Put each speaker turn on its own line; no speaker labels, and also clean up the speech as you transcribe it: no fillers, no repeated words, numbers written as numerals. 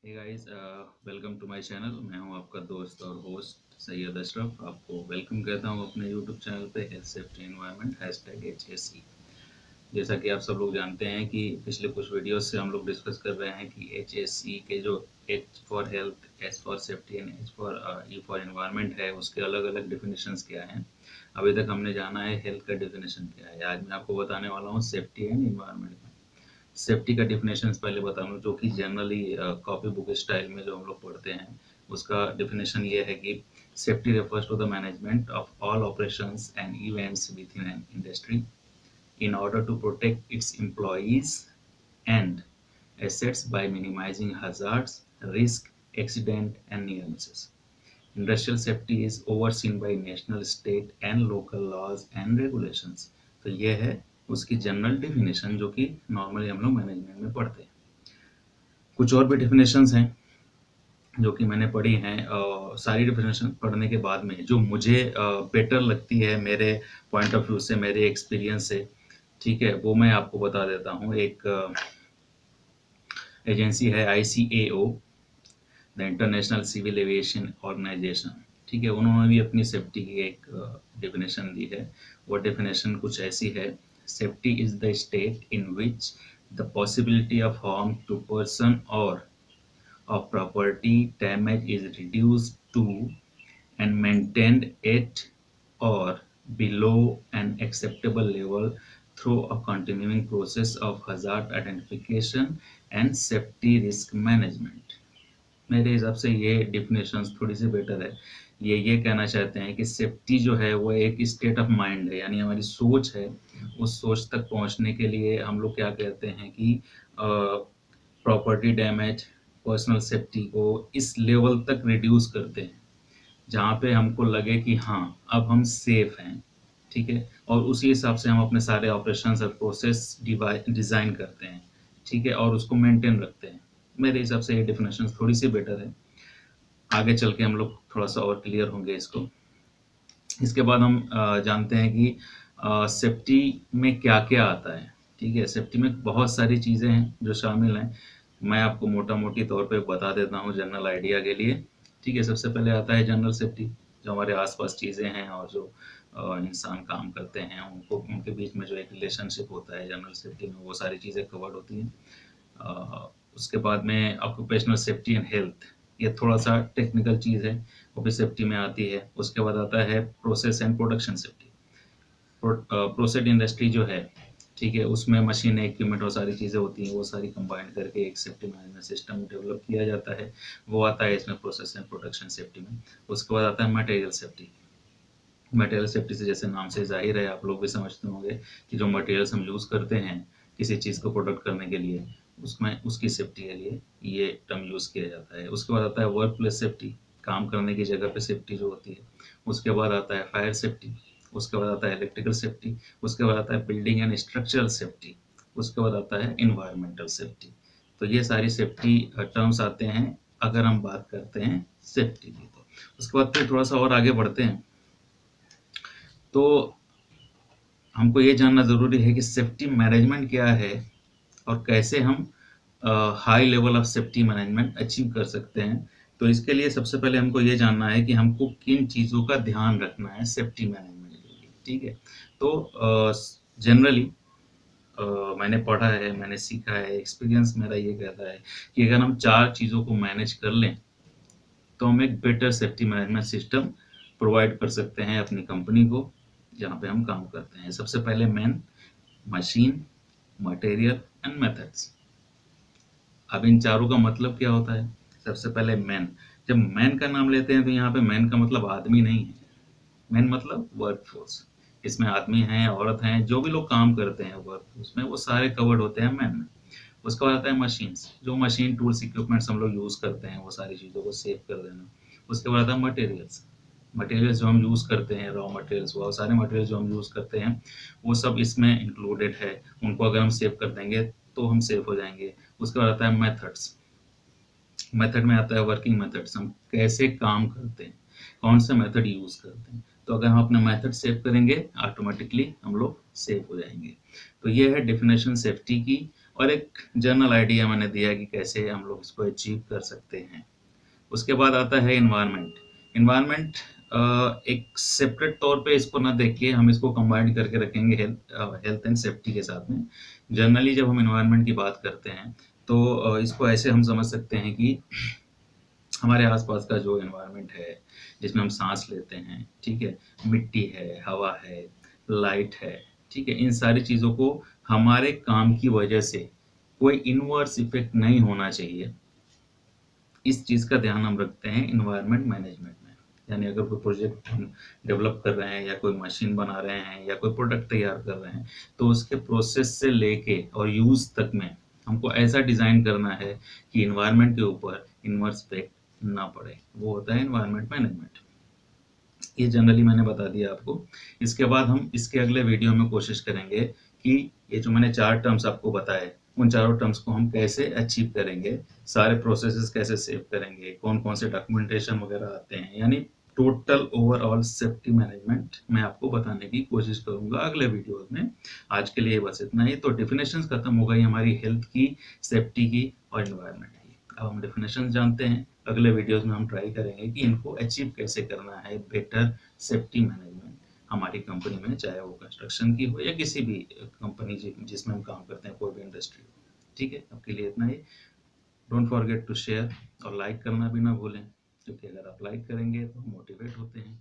Hey guys, welcome to my channel. मैं हूं आपका दोस्त और होस्ट सैयद अशरफ। आपको वेलकम कहता हूं अपने यूट्यूब चैनल पे हेल्थ सेफ्टी एनवायरनमेंट #HSE। जैसा कि आप सब लोग जानते हैं कि पिछले कुछ वीडियोस से हम लोग डिस्कस कर रहे हैं कि HSE के जो H for health, S for safety and H for E for environment है, उसके अलग अलग डिफिनेशंस क्या हैं। अभी तक हमने जाना है हेल्थ का डिफिनेशन क्या है। आज मैं आपको बताने वाला हूँ सेफ्टी एंड एनवायरनमेंट। सेफ्टी का डिफिनेशन पहले बता दूं, जो कि जनरली कॉपी बुक स्टाइल में जो हम लोग पढ़ते हैं, उसका डिफिनेशन ये है कि safety refers to the management of all operations and events within an industry in order to protect its employees and assets by minimizing hazards, risk, accident, and near misses. Industrial safety is overseen by national, state, and local laws and regulations. तो ये है उसकी general definition जो कि normally हम लोग management में पढ़ते हैं। कुछ और भी डेफिनेशंस हैं जो कि मैंने पढ़ी हैं, और सारी डेफिनेशन पढ़ने के बाद में जो मुझे बेटर लगती है मेरे पॉइंट ऑफ व्यू से, मेरे एक्सपीरियंस से, ठीक है, वो मैं आपको बता देता हूँ। एक एजेंसी है ICAO, the International Civil Aviation Organization, ठीक है, उन्होंने भी अपनी सेफ्टी की एक डेफिनेशन दी है। वो डेफिनेशन कुछ ऐसी है: safety is the state in which the possibility of harm to person or of property damage is reduced to and maintained at or below an acceptable level through a continuing process of hazard identification and safety risk management. मेरे हिसाब से ये definitions थोड़ी सी better है। ये कहना चाहते हैं कि सेफ्टी जो है वो एक स्टेट ऑफ माइंड है, यानी हमारी सोच है। उस सोच तक पहुंचने के लिए हम लोग क्या कहते हैं कि प्रॉपर्टी डैमेज, पर्सनल सेफ्टी को इस लेवल तक रिड्यूस करते हैं जहाँ पे हमको लगे कि हाँ, अब हम सेफ हैं, ठीक है, और उसी हिसाब से हम अपने सारे ऑपरेशंस और प्रोसेस डिज़ाइन करते हैं, ठीक है, और उसको मेंटेन रखते हैं। मेरे हिसाब से ये डेफिनेशन थोड़ी सी बेटर है। आगे चल के हम लोग थोड़ा सा और क्लियर होंगे इसको। इसके बाद हम जानते हैं कि सेफ्टी में क्या क्या आता है, ठीक है। सेफ्टी में बहुत सारी चीज़ें हैं जो शामिल हैं। मैं आपको मोटा मोटी तौर पे बता देता हूँ जनरल आइडिया के लिए, ठीक है। सबसे पहले आता है जनरल सेफ्टी, जो हमारे आसपास चीज़ें हैं और जो इंसान काम करते हैं उनको, उनके बीच में जो एक रिलेशनशिप होता है जनरल सेफ्टी में, वो सारी चीज़ें कवर्ड होती हैं। उसके बाद में ऑक्यूपेशनल सेफ्टी एंड हेल्थ, ये थोड़ा सा टेक्निकल चीज़ है, वो भी सेफ्टी में आती है। उसके बाद आता है process and production safety. Process industry जो है, ठीक है, उसमें मशीनें, इक्विपमेंट और सारी चीज़ें होती हैं, वो सारी कंबाइन करके एक सेफ्टी मैनेजमेंट सिस्टम डेवलप किया जाता है। वो आता है इसमें प्रोसेस एंड प्रोडक्शन सेफ्टी में। उसके बाद आता है मटेरियल सेफ्टी। मटेरियल सेफ्टी से जैसे नाम से जाहिर है, आप लोग भी समझते होंगे कि जो मटेरियल्स हम यूज़ करते हैं किसी चीज़ को प्रोडक्ट करने के लिए, उसमें उसकी सेफ्टी के लिए ये टर्म यूज़ किया जाता है। उसके बाद आता है वर्क प्लेस सेफ्टी, काम करने की जगह पे सेफ्टी जो होती है। उसके बाद आता है फायर सेफ्टी। उसके बाद आता है इलेक्ट्रिकल सेफ्टी। उसके बाद आता है बिल्डिंग एंड स्ट्रक्चरल सेफ्टी। उसके बाद आता है इन्वायरमेंटल सेफ्टी। तो ये सारी सेफ्टी टर्म्स आते हैं अगर हम बात करते हैं सेफ्टी की। तो उसके बाद फिर थोड़ा सा और आगे बढ़ते हैं, तो हमको ये जानना ज़रूरी है कि सेफ्टी मैनेजमेंट क्या है और कैसे हम high level of safety management achieve कर सकते हैं। तो इसके लिए सबसे पहले हमको ये जानना है कि हमको किन चीज़ों का ध्यान रखना है सेफ्टी मैनेजमेंट के लिए, ठीक है। तो जनरली मैंने पढ़ा है, मैंने सीखा है, एक्सपीरियंस मेरा ये कहता है कि अगर हम 4 चीज़ों को मैनेज कर लें तो हम एक better safety management system provide कर सकते हैं अपनी कंपनी को जहाँ पे हम काम करते हैं। सबसे पहले man, machine, material and methods. अब इन चारों का मतलब क्या होता है? सबसे पहले मैन। जब मैन का नाम लेते हैं तो यहाँ पे मैन का मतलब आदमी नहीं है। मैन मतलब वर्कफोर्स। इसमें आदमी हैं, औरत हैं, जो भी लोग काम करते हैं वर्कफोर्स में, वो सारे कवर्ड होते हैं मैन में। उसके बाद आता है मशीन्स, जो मशीन टूल्स इक्विपमेंट्स हम लोग यूज़ करते हैं, वो सारी चीज़ों को सेव कर देना। उसके बाद आता है मटेरियल्स। मटेरियल्स जो हम यूज़ करते हैं, रॉ मटेरियल्स, वो सारे मटेरियल्स जो हम यूज़ करते हैं वो सब इसमें इंक्लूडेड है। उनको अगर हम सेव कर देंगे तो हम सेव हो जाएंगे। उसके बाद आता है मेथड्स। मेथड में आता है वर्किंग मेथड्स, हम कैसे काम करते हैं, कौन सा मेथड यूज़ करते हैं। तो अगर हम अपना मेथड सेव करेंगे ऑटोमेटिकली हम लोग सेव हो जाएंगे। तो ये है डेफिनेशन सेफ्टी की और एक जनरल आइडिया मैंने दिया कि कैसे हम लोग इसको अचीव कर सकते हैं। उसके बाद आता है एनवायरनमेंट। एनवायरनमेंट एक सेपरेट तौर पे इसको ना देख के हम इसको कंबाइन करके रखेंगे हेल्थ एंड सेफ्टी के साथ में। जनरली जब हम एनवायरनमेंट की बात करते हैं तो इसको ऐसे हम समझ सकते हैं कि हमारे आसपास का जो एनवायरनमेंट है जिसमें हम सांस लेते हैं, ठीक है, मिट्टी है, हवा है, लाइट है, ठीक है, इन सारी चीज़ों को हमारे काम की वजह से कोई इनवर्स इफेक्ट नहीं होना चाहिए। इस चीज़ का ध्यान हम रखते हैं इन्वायरमेंट मैनेजमेंट में। यानी अगर कोई प्रोजेक्ट हम डेवलप कर रहे हैं या कोई मशीन बना रहे हैं या कोई प्रोडक्ट तैयार कर रहे हैं तो उसके प्रोसेस से लेके और यूज़ तक में हमको ऐसा डिज़ाइन करना है कि इन्वायरमेंट के ऊपर इन्वर्स इफेक्ट ना पड़े। वो होता है इन्वायरमेंट मैनेजमेंट। ये जनरली मैंने बता दिया आपको। इसके बाद हम इसके अगले वीडियो में कोशिश करेंगे कि ये जो मैंने 4 टर्म्स आपको बताए, उन चारों टर्म्स को हम कैसे अचीव करेंगे, सारे प्रोसेसेस कैसे सेव करेंगे, कौन-कौन से डॉक्यूमेंटेशन वगैरह आते हैं, यानी टोटल ओवरऑल सेफ्टी मैनेजमेंट मैं आपको बताने की कोशिश करूँगा अगले वीडियोज़ में। आज के लिए बस इतना ही। तो डेफिनेशंस खत्म हो गई हमारी हेल्थ की, सेफ्टी की और एनवायरनमेंट की। अब हम डेफिनेशंस जानते हैं। अगले वीडियोज़ में हम ट्राई करेंगे कि इनको अचीव कैसे करना है, बेटर सेफ्टी मैनेजमेंट हमारी कंपनी में, चाहे वो कंस्ट्रक्शन की हो या किसी भी कंपनी जिसमें हम काम करते हैं, कोई भी इंडस्ट्री हो। ठीक है, आपके लिए इतना ही। डोंट फॉरगेट टू शेयर और लाइक करना भी ना भूलें, क्योंकि अगर आप लाइक करेंगे तो हम मोटिवेट होते हैं।